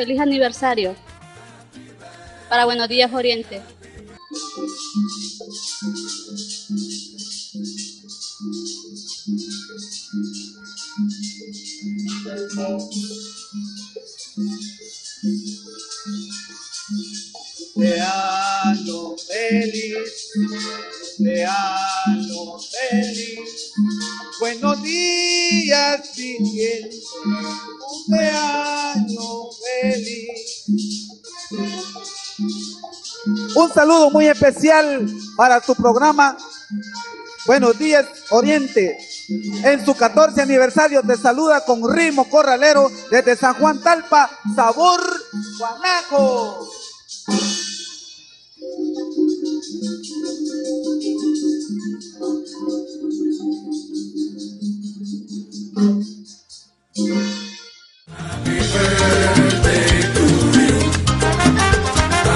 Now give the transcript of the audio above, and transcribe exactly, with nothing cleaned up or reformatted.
feliz aniversario. Para Buenos Días Oriente. Cumpleaños feliz, cumpleaños feliz, buenos días siguiente, cumpleaños feliz. Un saludo muy especial para tu programa Buenos Días Oriente. En su catorce aniversario te saluda con ritmo corralero desde San Juan Talpa, Sabor Guanaco.